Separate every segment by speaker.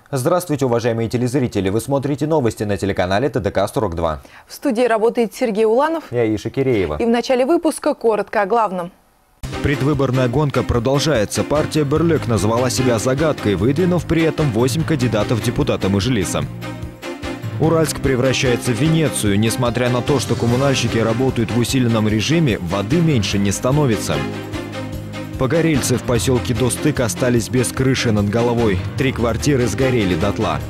Speaker 1: Здравствуйте, уважаемые телезрители! Вы смотрите новости на телеканале ТДК-42.
Speaker 2: В студии работает Сергей Уланов.
Speaker 1: Я Иша Киреева.
Speaker 2: И в начале выпуска коротко о главном.
Speaker 3: Предвыборная гонка продолжается. Партия Бірлік назвала себя загадкой, выдвинув при этом 8 кандидатов в депутаты Меджлиса. Уральск превращается в Венецию. Несмотря на то, что коммунальщики работают в усиленном режиме, воды меньше не становится. Погорельцы в поселке Достык остались без крыши над головой. 3 квартиры сгорели дотла.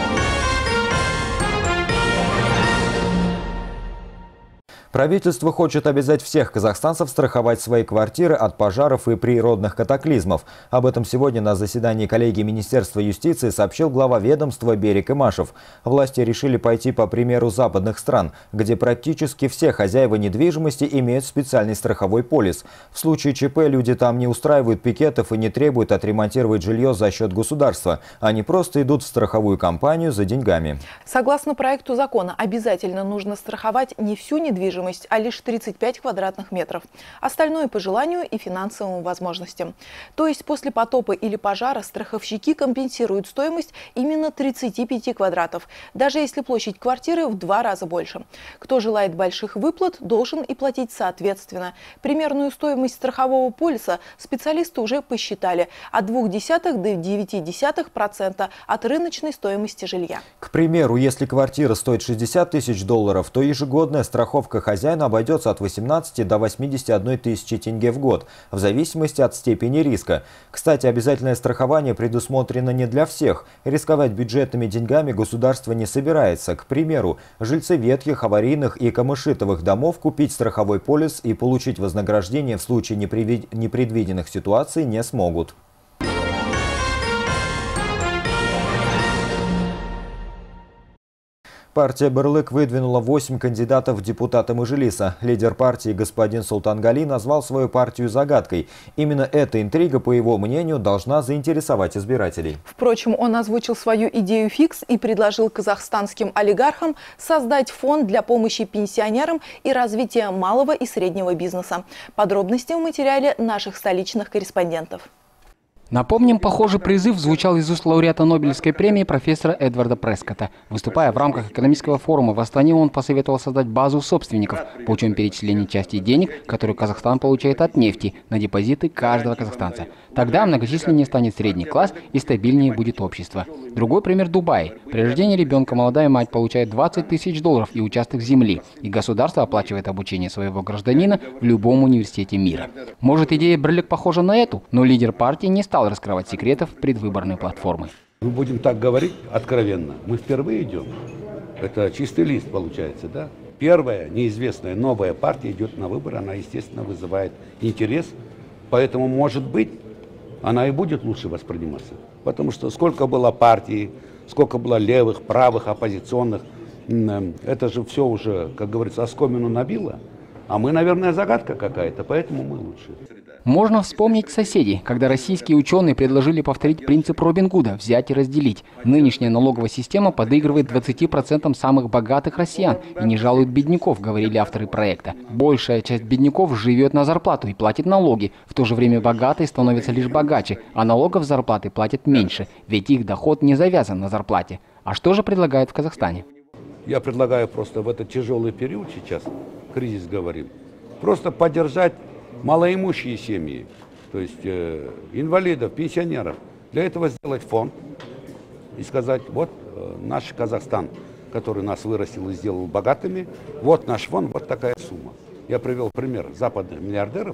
Speaker 1: Правительство хочет обязать всех казахстанцев страховать свои квартиры от пожаров и природных катаклизмов. Об этом сегодня на заседании коллегии Министерства юстиции сообщил глава ведомства Берик Имашев. Власти решили пойти по примеру западных стран, где практически все хозяева недвижимости имеют специальный страховой полис. В случае ЧП люди там не устраивают пикетов и не требуют отремонтировать жилье за счет государства. Они просто идут в страховую компанию за деньгами.
Speaker 2: Согласно проекту закона, обязательно нужно страховать не всю недвижимость, а лишь 35 квадратных метров. Остальное по желанию и финансовым возможностям. То есть после потопа или пожара страховщики компенсируют стоимость именно 35 квадратов, даже если площадь квартиры в 2 раза больше. Кто желает больших выплат, должен и платить соответственно. Примерную стоимость страхового полиса специалисты уже посчитали от 0,2 до 0,9% от рыночной стоимости жилья.
Speaker 1: К примеру, если квартира стоит $60 тысяч, то ежегодная страховка хозяина обойдется от 18 до 81 тысячи тенге в год, в зависимости от степени риска. Кстати, обязательное страхование предусмотрено не для всех. Рисковать бюджетными деньгами государство не собирается. К примеру, жильцы ветхих, аварийных и камышитовых домов купить страховой полис и получить вознаграждение в случае непредвиденных ситуаций не смогут. Партия Бірлік выдвинула 8 кандидатов в депутаты Меджлиса. Лидер партии господин Султангали назвал свою партию загадкой. Именно эта интрига, по его мнению, должна заинтересовать избирателей.
Speaker 2: Впрочем, он озвучил свою идею фикс и предложил казахстанским олигархам создать фонд для помощи пенсионерам и развития малого и среднего бизнеса. Подробности в материале наших столичных корреспондентов.
Speaker 4: Напомним, похожий призыв звучал из уст лауреата Нобелевской премии профессора Эдварда Прескотта. Выступая в рамках экономического форума в Астане, он посоветовал создать базу собственников, путем перечисления части денег, которые Казахстан получает от нефти, на депозиты каждого казахстанца. Тогда многочисленнее станет средний класс и стабильнее будет общество. Другой пример – Дубай. При рождении ребенка молодая мать получает $20 тысяч и участок земли, и государство оплачивает обучение своего гражданина в любом университете мира. Может, идея Бірлік похожа на эту, но лидер партии не стал раскрывать секретов предвыборной платформы.
Speaker 5: Мы будем так говорить откровенно. Мы впервые идем. Это чистый лист получается, да? Первая неизвестная новая партия идет на выборы, она, естественно, вызывает интерес. Поэтому, может быть, она и будет лучше восприниматься. Потому что сколько было партий, сколько было левых, правых, оппозиционных, это же все уже, как говорится, оскомину набило. А мы, наверное, загадка какая-то, поэтому мы лучше.
Speaker 4: Можно вспомнить соседей, когда российские ученые предложили повторить принцип Робин Гуда – взять и разделить. Нынешняя налоговая система подыгрывает 20% самых богатых россиян и не жалует бедняков, говорили авторы проекта. Большая часть бедняков живет на зарплату и платит налоги. В то же время богатые становятся лишь богаче, а налогов с зарплаты платят меньше, ведь их доход не завязан на зарплате. А что же предлагают в Казахстане?
Speaker 5: Я предлагаю просто в этот тяжелый период сейчас, кризис говорим, просто поддержать малоимущие семьи, то есть инвалидов, пенсионеров. Для этого сделать фонд и сказать, вот наш Казахстан, который нас вырастил и сделал богатыми, вот наш фонд, вот такая сумма. Я привел пример западных миллиардеров,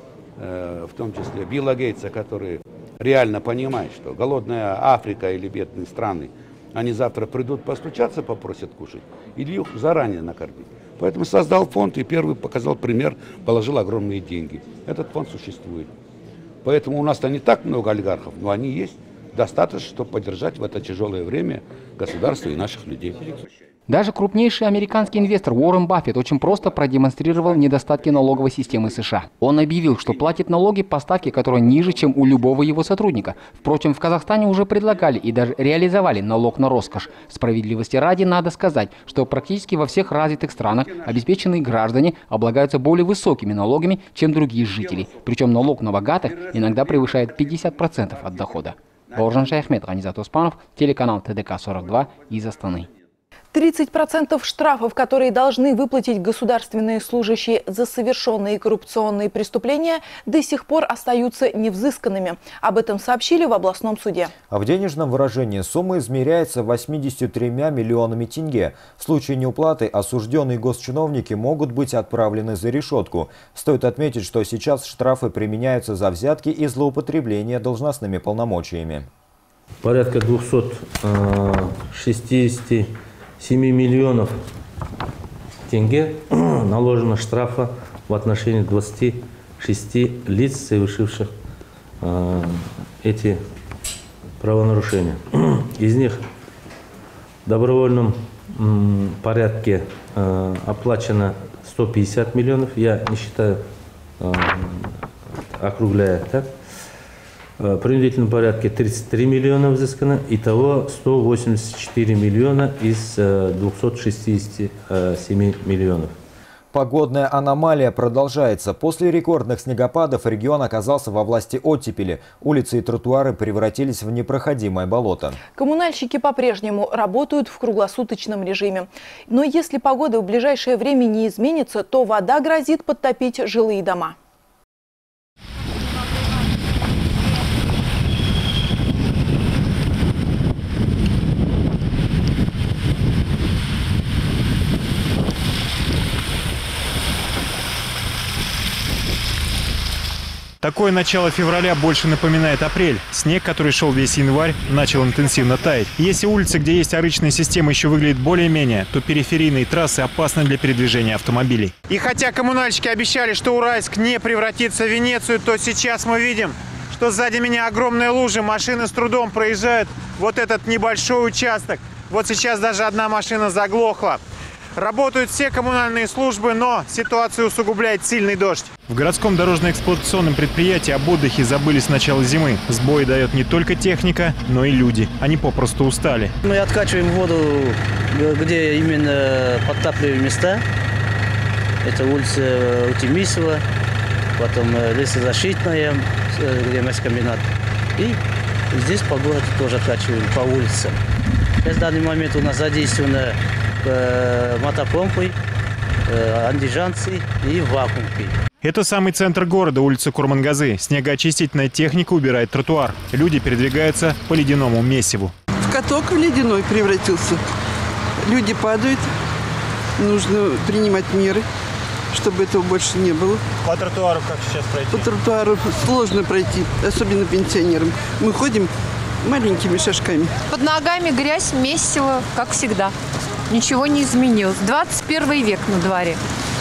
Speaker 5: в том числе Билла Гейтса, который реально понимает, что голодная Африка или бедные страны, они завтра придут постучаться, попросят кушать, или их заранее накормить. Поэтому создал фонд и первый показал пример, положил огромные деньги. Этот фонд существует. Поэтому у нас-то не так много олигархов, но они есть. Достаточно, чтобы поддержать в это тяжелое время государство и наших людей.
Speaker 4: Даже крупнейший американский инвестор Уоррен Баффет очень просто продемонстрировал недостатки налоговой системы США. Он объявил, что платит налоги по ставке, которая ниже, чем у любого его сотрудника. Впрочем, в Казахстане уже предлагали и даже реализовали налог на роскошь. Справедливости ради надо сказать, что практически во всех развитых странах обеспеченные граждане облагаются более высокими налогами, чем другие жители. Причем налог на богатых иногда превышает 50% от дохода. Должен Шайхмед, Ганизат Успанов, телеканал ТДК-42 из Астаны.
Speaker 2: 30% штрафов, которые должны выплатить государственные служащие за совершенные коррупционные преступления, до сих пор остаются невзысканными. Об этом сообщили в областном суде.
Speaker 1: А в денежном выражении сумма измеряется 83 миллионами тенге. В случае неуплаты осужденные госчиновники могут быть отправлены за решетку. Стоит отметить, что сейчас штрафы применяются за взятки и злоупотребление должностными полномочиями.
Speaker 6: Порядка 267 миллионов тенге наложено штрафа в отношении 26 лиц, совершивших эти правонарушения. Из них в добровольном порядке оплачено 150 миллионов, я не считаю, округляя так. В принудительном порядке 33 миллиона взыскано, итого 184 миллиона из 267 миллионов.
Speaker 1: Погодная аномалия продолжается. После рекордных снегопадов регион оказался во власти оттепели. Улицы и тротуары превратились в непроходимое болото.
Speaker 2: Коммунальщики по-прежнему работают в круглосуточном режиме. Но если погода в ближайшее время не изменится, то вода грозит подтопить жилые дома.
Speaker 7: Такое начало февраля больше напоминает апрель. Снег, который шел весь январь, начал интенсивно таять. Если улицы, где есть арычная система, еще выглядят более-менее, то периферийные трассы опасны для передвижения автомобилей. И хотя коммунальщики обещали, что Уральск не превратится в Венецию, то сейчас мы видим, что сзади меня огромные лужи, машины с трудом проезжают вот этот небольшой участок. Вот сейчас даже одна машина заглохла. Работают все коммунальные службы, но ситуацию усугубляет сильный дождь. В городском дорожно-эксплуатационном предприятии об отдыхе забыли с начала зимы. Сбои дает не только техника, но и люди. Они попросту устали.
Speaker 8: Мы откачиваем воду, где именно подтапливаем места. Это улица Утимисова, потом лесозащитная, где мясокомбинат. И здесь по городу тоже откачиваем по улицам. В данный момент у нас задействовано мотопомпой, андижанцы и вакуумки.
Speaker 7: Это самый центр города, улица Курмангазы. Снегоочистительная техника убирает тротуар. Люди передвигаются по ледяному месиву.
Speaker 9: В каток ледяной превратился. Люди падают. Нужно принимать меры, чтобы этого больше не было.
Speaker 7: По тротуару как сейчас пройти?
Speaker 9: По тротуару сложно пройти, особенно пенсионерам. Мы ходим маленькими шажками.
Speaker 10: Под ногами грязь, месиво, как всегда. Ничего не изменилось. 21 век на дворе.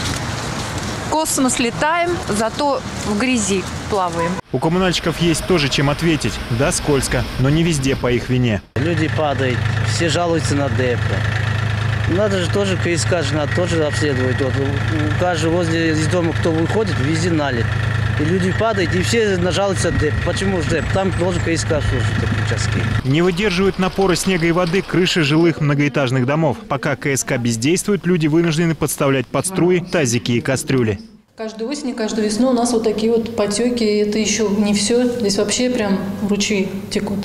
Speaker 10: В космос летаем, зато в грязи плаваем.
Speaker 7: У коммунальщиков есть тоже чем ответить. Да, скользко, но не везде по их вине.
Speaker 8: Люди падают, все жалуются на депо. Надо же тоже КСК же надо тоже обследовать. Вот, у каждого возле из дома, кто выходит, везде налит. И люди падают, и все нажалуются деп. Почему же деп? Там должен КСК служить участки.
Speaker 7: Не выдерживают напора снега и воды крыши жилых многоэтажных домов. Пока КСК бездействует, люди вынуждены подставлять под струи тазики и кастрюли.
Speaker 11: Каждую осень и каждую весну у нас вот такие вот потеки. Это еще не все. Здесь вообще прям ручьи текут.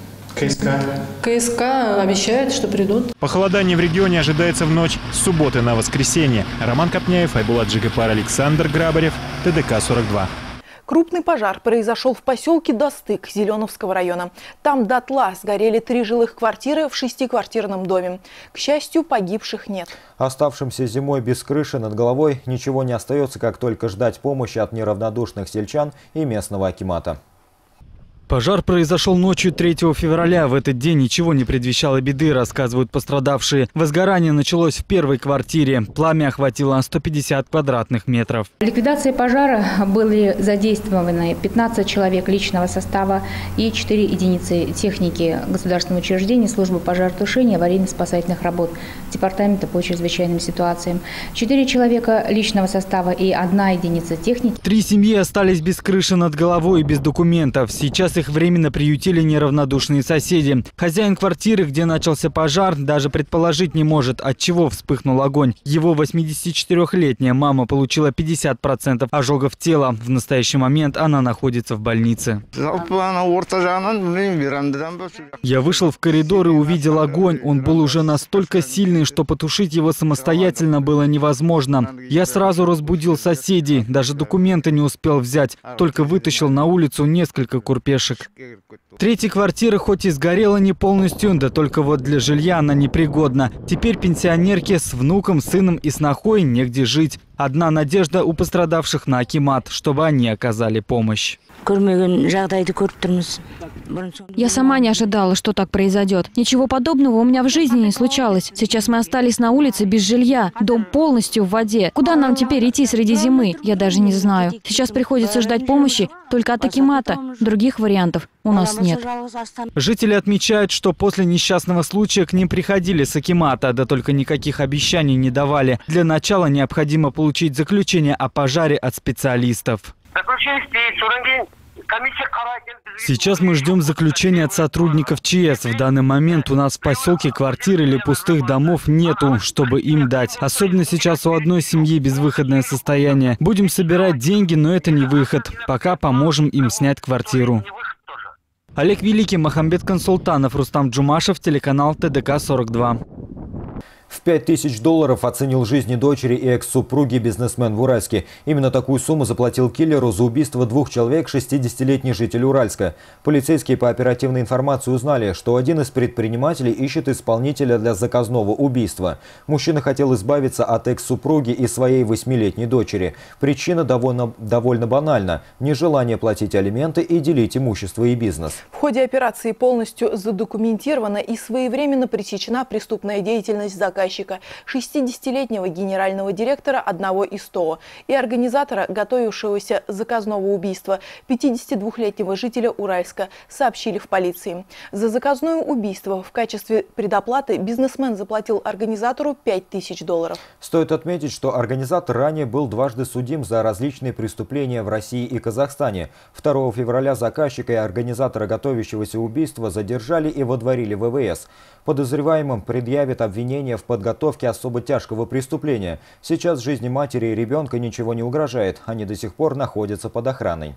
Speaker 11: КСК обещает, что придут.
Speaker 7: Похолодание в регионе ожидается в ночь с субботы на воскресенье. Роман Копняев, Айбулат Джигапар, Александр Грабарев, ТДК-42.
Speaker 2: Крупный пожар произошел в поселке Достык Зеленовского района. Там дотла сгорели 3 жилых квартиры в 6-квартирном доме. К счастью, погибших нет.
Speaker 1: Оставшимся зимой без крыши над головой ничего не остается, как только ждать помощи от неравнодушных сельчан и местного акимата.
Speaker 12: Пожар произошел ночью 3 февраля. В этот день ничего не предвещало беды, рассказывают пострадавшие. Возгорание началось в первой квартире. Пламя охватило 150 квадратных метров.
Speaker 13: В ликвидации пожара были задействованы 15 человек личного состава и 4 единицы техники государственного учреждения, службы пожаротушения, аварийно-спасательных работ, департамента по чрезвычайным ситуациям. 4 человека личного состава и 1 единица техники.
Speaker 12: 3 семьи остались без крыши над головой и без документов. Сейчас их временно приютили неравнодушные соседи. Хозяин квартиры, где начался пожар, даже предположить не может, от чего вспыхнул огонь. Его 84-летняя мама получила 50% ожогов тела. В настоящий момент она находится в больнице. Я вышел в коридор и увидел огонь. Он был уже настолько сильный, что потушить его самостоятельно было невозможно. Я сразу разбудил соседей, даже документы не успел взять, только вытащил на улицу несколько курпешек. Третья квартира хоть и сгорела не полностью, да только вот для жилья она непригодна. Теперь пенсионерке с внуком, сыном и снохой негде жить. Одна надежда у пострадавших на акимат, чтобы они оказали помощь.
Speaker 14: Я сама не ожидала, что так произойдет. Ничего подобного у меня в жизни не случалось. Сейчас мы остались на улице без жилья. Дом полностью в воде. Куда нам теперь идти среди зимы? Я даже не знаю. Сейчас приходится ждать помощи только от акимата. Других вариантов у нас нет.
Speaker 12: Жители отмечают, что после несчастного случая к ним приходили с акимата, да только никаких обещаний не давали. Для начала необходимо получить заключение о пожаре от специалистов. Сейчас мы ждем заключения от сотрудников ЧС. В данный момент у нас в поселке квартир или пустых домов нету, чтобы им дать. Особенно сейчас у одной семьи безвыходное состояние. Будем собирать деньги, но это не выход. Пока поможем им снять квартиру. Олег Великий, Махамбет Консултанов, Рустам Джумашев, телеканал ТДК-42.
Speaker 1: В $5000 оценил жизни дочери и экс-супруги бизнесмен в Уральске. Именно такую сумму заплатил киллеру за убийство 2 человек 60-летний житель Уральска. Полицейские по оперативной информации узнали, что один из предпринимателей ищет исполнителя для заказного убийства. Мужчина хотел избавиться от экс-супруги и своей 8-летней дочери. Причина довольно банальна – нежелание платить алименты и делить имущество и бизнес.
Speaker 2: В ходе операции полностью задокументирована и своевременно пресечена преступная деятельность заказчика, 60-летнего генерального директора одного из ТО и организатора готовившегося заказного убийства 52-летнего жителя Уральска, сообщили в полиции. За заказное убийство в качестве предоплаты бизнесмен заплатил организатору $5000.
Speaker 1: Стоит отметить, что организатор ранее был дважды судим за различные преступления в России и Казахстане. 2 февраля заказчика и организатора готовящегося убийства задержали и водворили в ВВС. Подозреваемым предъявят обвинение в подготовке особо тяжкого преступления. Сейчас жизни матери и ребенка ничего не угрожает. Они до сих пор находятся под охраной.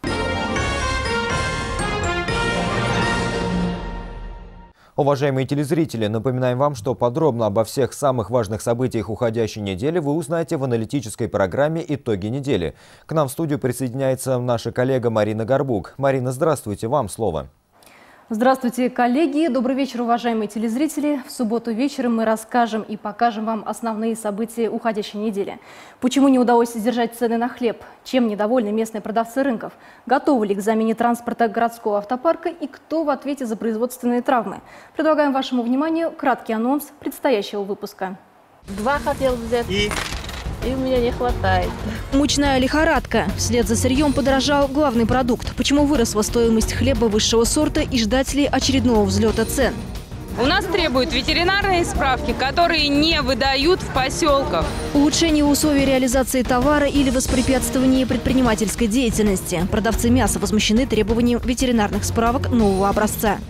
Speaker 1: Уважаемые телезрители, напоминаем вам, что подробно обо всех самых важных событиях уходящей недели вы узнаете в аналитической программе «Итоги недели». К нам в студию присоединяется наша коллега Марина Горбук. Марина, здравствуйте, вам слово.
Speaker 15: Здравствуйте, коллеги. Добрый вечер, уважаемые телезрители. В субботу вечером мы расскажем и покажем вам основные события уходящей недели. Почему не удалось сдержать цены на хлеб? Чем недовольны местные продавцы рынков? Готовы ли к замене транспорта городского автопарка? И кто в ответе за производственные травмы? Предлагаем вашему вниманию краткий анонс предстоящего выпуска.
Speaker 16: 2 хотел взять. И у меня не хватает.
Speaker 14: Мучная лихорадка. Вслед за сырьем подорожал главный продукт. Почему выросла стоимость хлеба высшего сорта и ждать ли очередного взлета цен?
Speaker 17: У нас требуют ветеринарные справки, которые не выдают в поселках.
Speaker 14: Улучшение условий реализации товара или воспрепятствование предпринимательской деятельности. Продавцы мяса возмущены требованием ветеринарных справок нового образца.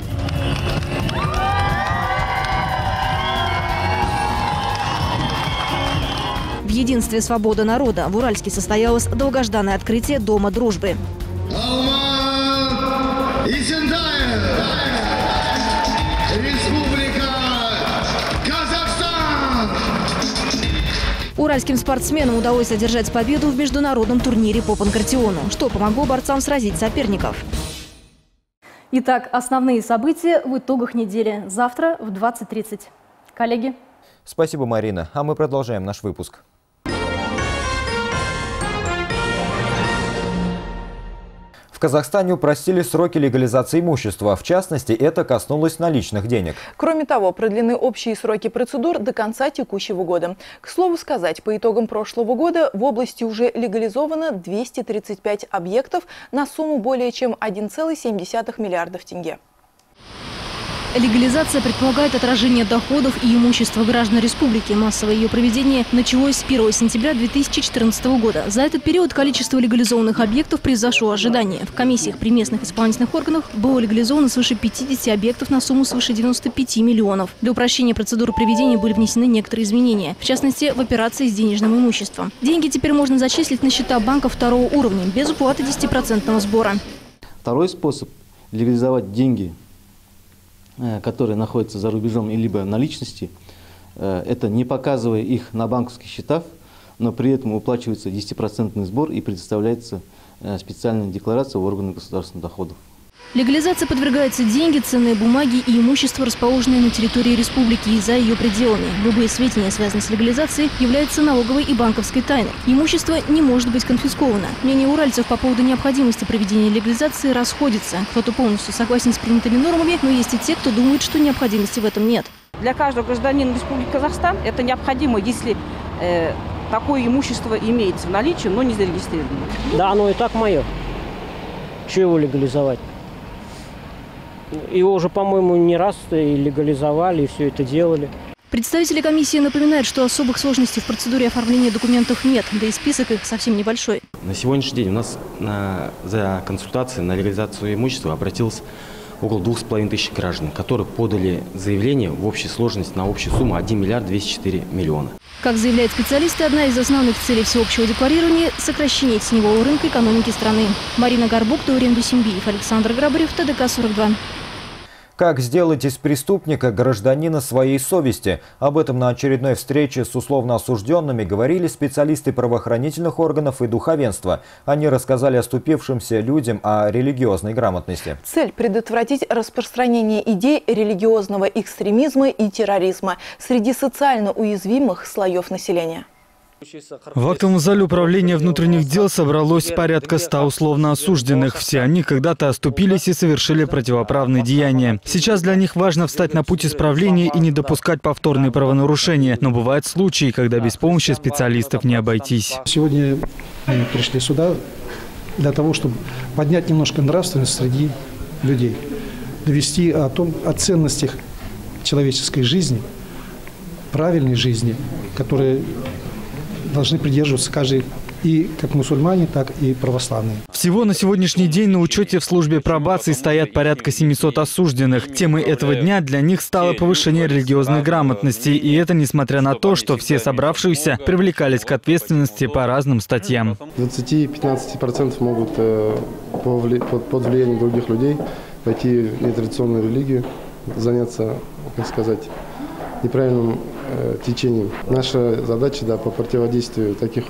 Speaker 14: В единстве «Свобода народа» в Уральске состоялось долгожданное открытие Дома дружбы. Уральским спортсменам удалось одержать победу в международном турнире по панкратиону, что помогло борцам сразить соперников.
Speaker 15: Итак, основные события в итогах недели. Завтра в 20:30. Коллеги.
Speaker 1: Спасибо, Марина. А мы продолжаем наш выпуск. В Казахстане упростили сроки легализации имущества. В частности, это коснулось наличных денег.
Speaker 2: Кроме того, продлены общие сроки процедур до конца текущего года. К слову сказать, по итогам прошлого года в области уже легализовано 235 объектов на сумму более чем 1,7 миллиардов тенге.
Speaker 15: Легализация предполагает отражение доходов и имущества граждан республики. Массовое ее проведение началось с 1 сентября 2014 года. За этот период количество легализованных объектов превзошло ожидания. В комиссиях при местных исполнительных органах было легализовано свыше 50 объектов на сумму свыше 95 миллионов. Для упрощения процедуры проведения были внесены некоторые изменения. В частности, в операции с денежным имуществом. Деньги теперь можно зачислить на счета банка второго уровня без уплаты 10% сбора.
Speaker 18: Второй способ – легализовать деньги, которые находятся за рубежом, либо наличности, это не показывая их на банковских счетах, но при этом уплачивается 10% сбор и предоставляется специальная декларация в органы государственных доходов.
Speaker 15: Легализация подвергаются деньги, ценные бумаги и имущество, расположенное на территории республики и за ее пределами. Любые сведения, связанные с легализацией, являются налоговой и банковской тайной. Имущество не может быть конфисковано. Мнение уральцев по поводу необходимости проведения легализации расходится. Кто-то полностью согласен с принятыми нормами, но есть и те, кто думает, что необходимости в этом нет.
Speaker 19: Для каждого гражданина Республики Казахстан это необходимо, если такое имущество имеется в наличии, но не зарегистрировано.
Speaker 20: Да, оно и так мое. Чего его легализовать? Его уже, по-моему, не раз и легализовали, и все это делали.
Speaker 15: Представители комиссии напоминают, что особых сложностей в процедуре оформления документов нет, да и список их совсем небольшой.
Speaker 21: На сегодняшний день у нас за консультацией на легализацию имущества обратилось около 2500 граждан, которые подали заявление в общей сложности на общую сумму 1 миллиард 204 миллиона.
Speaker 15: Как заявляют специалисты, одна из основных целей всеобщего декларирования – сокращение теневого рынка экономики страны. Марина Горбук, Даурен Дусимбиев, Александр Грабарев, ТДК-42.
Speaker 1: Как сделать из преступника гражданина своей совести? Об этом на очередной встрече с условно осужденными говорили специалисты правоохранительных органов и духовенства. Они рассказали оступившимся людям о религиозной грамотности.
Speaker 2: Цель – предотвратить распространение идей религиозного экстремизма и терроризма среди социально уязвимых слоев населения.
Speaker 12: В актовом зале управления внутренних дел собралось порядка 100 условно осужденных. Все они когда-то оступились и совершили противоправные деяния. Сейчас для них важно встать на путь исправления и не допускать повторные правонарушения. Но бывают случаи, когда без помощи специалистов не обойтись.
Speaker 22: Сегодня мы пришли сюда для того, чтобы поднять немножко нравственность среди людей. Довести о ценностях человеческой жизни, правильной жизни, которые должны придерживаться каждый, и как мусульмане, так и православные.
Speaker 12: Всего на сегодняшний день на учете в службе пробации стоят порядка 700 осужденных. Темой этого дня для них стало повышение религиозной грамотности. И это несмотря на то, что все собравшиеся привлекались к ответственности по разным статьям.
Speaker 23: 20-15% могут под влиянием других людей пойти в нетрадиционную религию, заняться, как сказать, неправильным течением. Наша задача по противодействию таких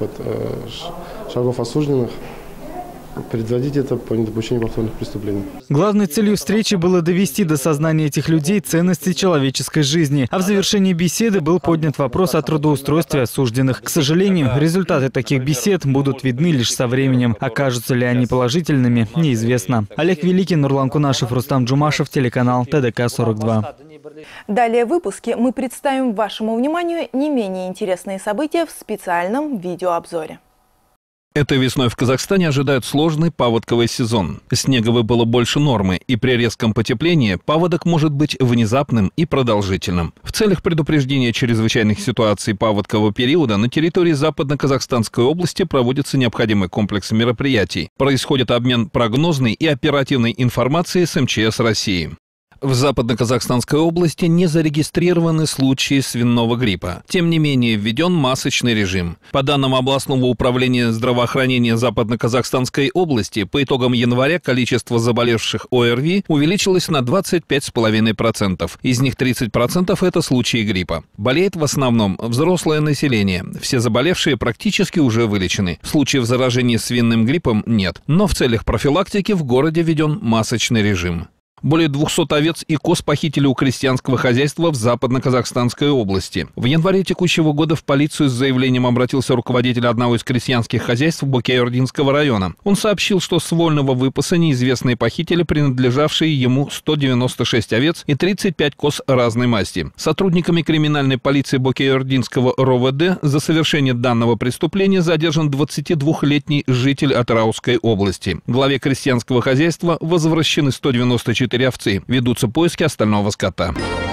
Speaker 23: шагов осужденных предотвратить это по недопущению повторных преступлений.
Speaker 12: Главной целью встречи было довести до сознания этих людей ценности человеческой жизни. А в завершении беседы был поднят вопрос о трудоустройстве осужденных. К сожалению, результаты таких бесед будут видны лишь со временем. Окажутся ли они положительными, неизвестно. Олег Великий, Нурлан Кунашев, Рустам Джумашев, телеканал ТДК-42.
Speaker 2: Далее в выпуске мы представим вашему вниманию не менее интересные события в специальном видеообзоре.
Speaker 24: Этой весной в Казахстане ожидают сложный паводковый сезон. Снега выпало больше нормы, и при резком потеплении паводок может быть внезапным и продолжительным. В целях предупреждения чрезвычайных ситуаций паводкового периода на территории Западно-Казахстанской области проводится необходимый комплекс мероприятий. Происходит обмен прогнозной и оперативной информацией с МЧС России. В Западно-Казахстанской области не зарегистрированы случаи свиного гриппа. Тем не менее, введен масочный режим. По данным областного управления здравоохранения Западно-Казахстанской области, по итогам января количество заболевших ОРВИ увеличилось на 25,5%. Из них 30% это случаи гриппа. Болеет в основном взрослое население. Все заболевшие практически уже вылечены. Случаев заражения свиным гриппом нет. Но в целях профилактики в городе введен масочный режим. Более 200 овец и коз похитили у крестьянского хозяйства в Западно-Казахстанской области. В январе текущего года в полицию с заявлением обратился руководитель одного из крестьянских хозяйств Бокейординского района. Он сообщил, что с вольного выпаса неизвестные похитили принадлежавшие ему 196 овец и 35 коз разной масти. Сотрудниками криминальной полиции Бокейординского РОВД за совершение данного преступления задержан 22-летний житель Атырауской области. Главе крестьянского хозяйства возвращены 194 4 овцы. Ведутся поиски остального скота.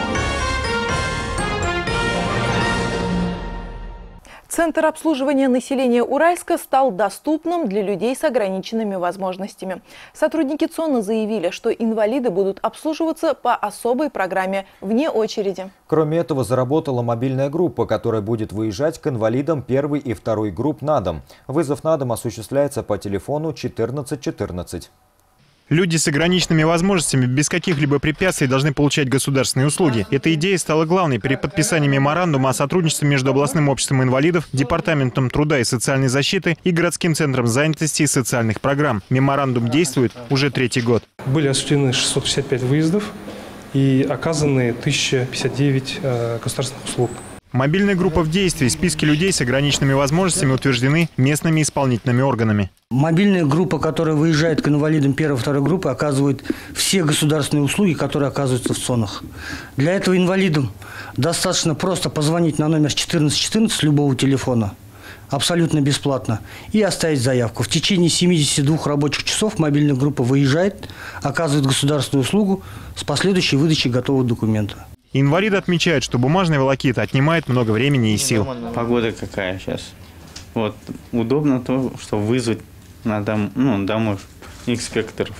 Speaker 2: Центр обслуживания населения Уральска стал доступным для людей с ограниченными возможностями. Сотрудники ЦОНа заявили, что инвалиды будут обслуживаться по особой программе вне очереди.
Speaker 1: Кроме этого, заработала мобильная группа, которая будет выезжать к инвалидам 1 и 2 групп на дом. Вызов на дом осуществляется по телефону 1414.
Speaker 7: Люди с ограниченными возможностями без каких-либо препятствий должны получать государственные услуги. Эта идея стала главной при подписании меморандума о сотрудничестве между областным обществом инвалидов, Департаментом труда и социальной защиты и городским центром занятости и социальных программ. Меморандум действует уже 3-й год.
Speaker 3: Были осуществлены 655 выездов и оказаны 1059 государственных услуг.
Speaker 7: Мобильная группа в действии. Списки людей с ограниченными возможностями утверждены местными исполнительными органами.
Speaker 4: Мобильная группа, которая выезжает к инвалидам 1-2 группы, оказывает все государственные услуги, которые оказываются в ЦОНах. Для этого инвалидам достаточно просто позвонить на номер 1414 с любого телефона, абсолютно бесплатно, и оставить заявку. В течение 72 рабочих часов мобильная группа выезжает, оказывает государственную услугу с последующей выдачей готового документа.
Speaker 7: Инвалиды отмечают, что бумажная волокита отнимает много времени и сил.
Speaker 5: Погода какая сейчас. Вот. Удобно то, что вызвать на домой инспекторов.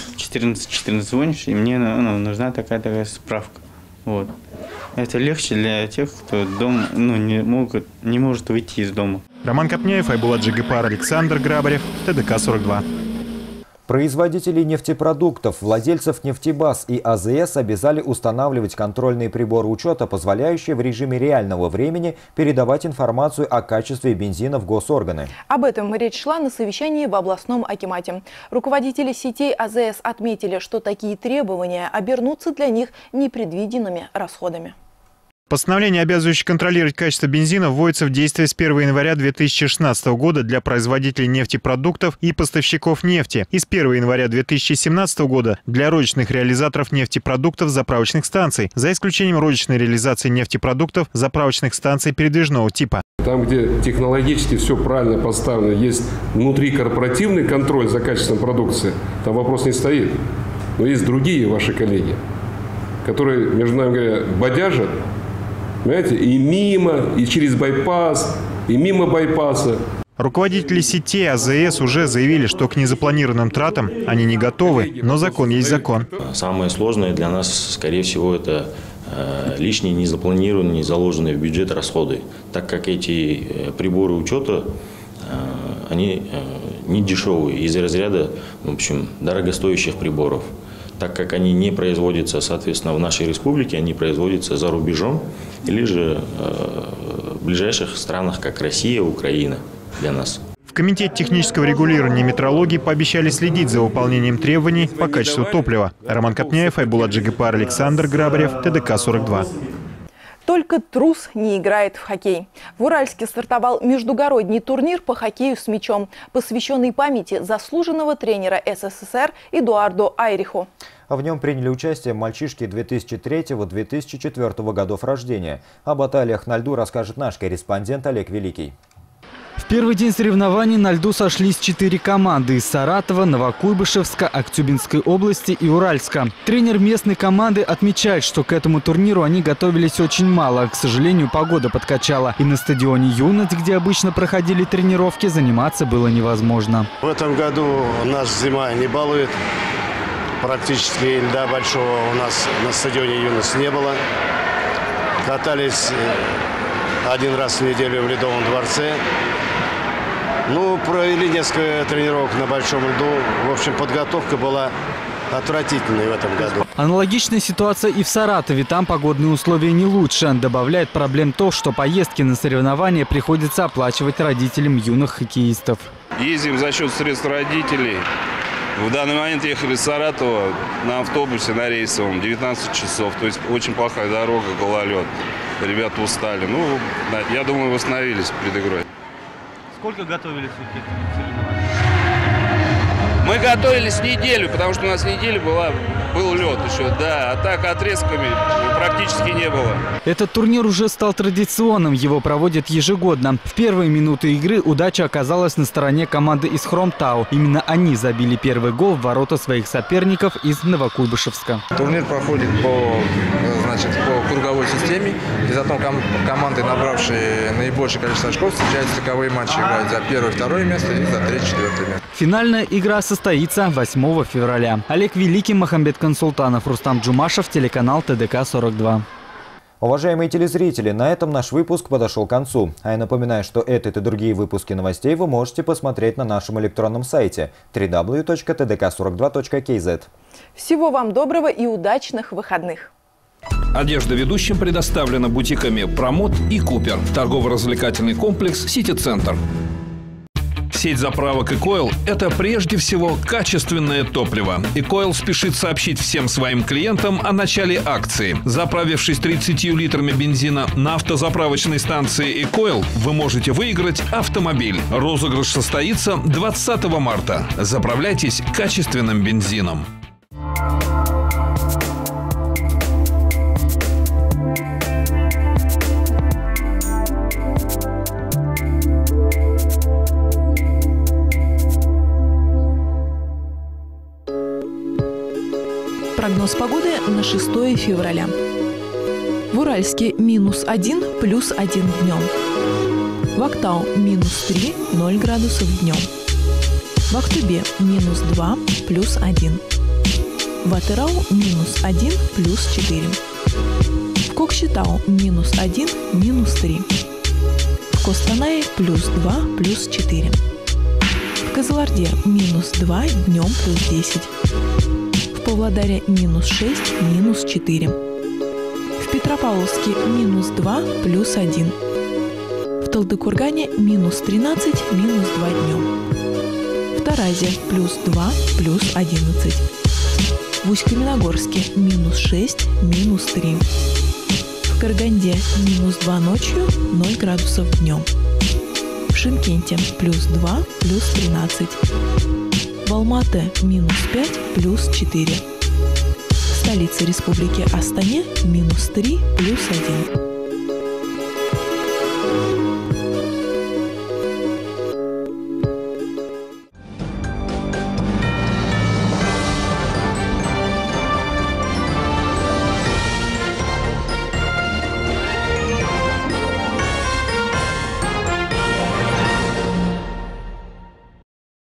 Speaker 5: 14 звонишь, и мне нужна такая справка. Вот. Это легче для тех, кто дома, не может выйти из дома.
Speaker 7: Роман Копняев, Айбулат Джигипар, Александр Грабарев, ТДК-42.
Speaker 1: Производителей нефтепродуктов, владельцев нефтебаз и АЗС обязали устанавливать контрольные приборы учета, позволяющие в режиме реального времени передавать информацию о качестве бензина в госорганы.
Speaker 2: Об этом речь шла на совещании в областном акимате. Руководители сетей АЗС отметили, что такие требования обернутся для них непредвиденными расходами.
Speaker 7: Постановление, обязывающее контролировать качество бензина, вводится в действие с 1 января 2016 года для производителей нефтепродуктов и поставщиков нефти и с 1 января 2017 года для розничных реализаторов нефтепродуктов заправочных станций, за исключением розничной реализации нефтепродуктов заправочных станций передвижного типа.
Speaker 6: Там, где технологически все правильно поставлено, есть внутрикорпоративный контроль за качеством продукции, там вопрос не стоит. Но есть другие ваши коллеги, которые, между нами говоря, бодяжат, понимаете, и мимо, и через байпас, и мимо байпаса.
Speaker 7: Руководители сетей АЗС уже заявили, что к незапланированным тратам они не готовы, но закон есть закон.
Speaker 25: Самое сложное для нас, скорее всего, это лишние незапланированные, не заложенные в бюджет расходы, так как эти приборы учета, они не дешевые, из разряда, в общем, дорогостоящих приборов. Так как они не производятся, соответственно, в нашей республике, они производятся за рубежом или же в ближайших странах, как Россия, Украина для нас.
Speaker 7: В Комитете технического регулирования метрологии пообещали следить за выполнением требований по качеству топлива. Роман Копняев, Айбулат Джигипар, Александр Грабарев, ТДК-42.
Speaker 2: Только трус не играет в хоккей. В Уральске стартовал междугородний турнир по хоккею с мячом, посвященный памяти заслуженного тренера СССР Эдуарду Айриху.
Speaker 1: В нем приняли участие мальчишки 2003-2004 годов рождения. О баталиях на льду расскажет наш корреспондент Олег Великий.
Speaker 12: В первый день соревнований на льду сошлись 4 команды из Саратова, Новокуйбышевска, Актюбинской области и Уральска. Тренер местной команды отмечает, что к этому турниру они готовились очень мало. К сожалению, погода подкачала. И на стадионе «Юность», где обычно проходили тренировки, заниматься было невозможно.
Speaker 26: В этом году нас зима не балует. Практически льда большого у нас на стадионе «Юность» не было. Катались один раз в неделю в Ледовом дворце. Провели несколько тренировок на большом льду. В общем, подготовка была отвратительной в этом году.
Speaker 12: Аналогичная ситуация и в Саратове. Там погодные условия не лучше. Добавляет проблем то, что поездки на соревнования приходится оплачивать родителям юных хоккеистов.
Speaker 27: Ездим за счет средств родителей. В данный момент ехали из Саратова на автобусе, на рейсовом, 19 часов. То есть очень плохая дорога, гололед. Ребята устали. Я думаю, восстановились перед игрой.
Speaker 12: Сколько готовились к этим
Speaker 27: соревнованиям? Мы готовились неделю, потому что у нас неделя была был лед еще, да. А так отрезками практически не было.
Speaker 12: Этот турнир уже стал традиционным. Его проводят ежегодно. В первые минуты игры удача оказалась на стороне команды из Хромтау. Именно они забили первый гол в ворота своих соперников из Новокуйбышевска.
Speaker 8: Турнир проходит по круговой системе. И зато команды, набравшие наибольшее количество очков, встречаются стыковые матчи, играют за первое, второе место и за третье, четвертое место.
Speaker 12: Финальная игра состоится 8 февраля. Олег Великий, Махамбет Консултанов, Рустам Джумашев, телеканал ТДК-42.
Speaker 1: Уважаемые телезрители, на этом наш выпуск подошел к концу. А я напоминаю, что этот и другие выпуски новостей вы можете посмотреть на нашем электронном сайте www.tdk42.kz.
Speaker 2: Всего вам доброго и удачных выходных!
Speaker 24: Одежда ведущим предоставлена бутиками «Промот» и «Купер». Торгово-развлекательный комплекс «Сити-центр». Сеть заправок «Экойл» – это прежде всего качественное топливо. «Экойл» спешит сообщить всем своим клиентам о начале акции. Заправившись 30 литрами бензина на автозаправочной станции «Экойл», вы можете выиграть автомобиль. Розыгрыш состоится 20 марта. Заправляйтесь качественным бензином.
Speaker 2: Прогноз погоды на 6 февраля. В Уральске -1 +1 днем. В Актау -3, 0 градусов днем. В Актубе -2 +1. В Атырау -1 +4. В Кокшетау -1 -3. В Костанае +2 +4. В Кызылорде -2 днем +10. В Павлодаре -6 -4. В Петропавловске -2 +1. В Талдыкургане -13 -2 днем. В Таразе +2 +11. В Усть-Каменогорске -6 -3. В Караганде -2 ночью, 0 градусов днем. В Шымкенте +2 +13. В Алматы -5 +4. В столице республики Астане -3 +1.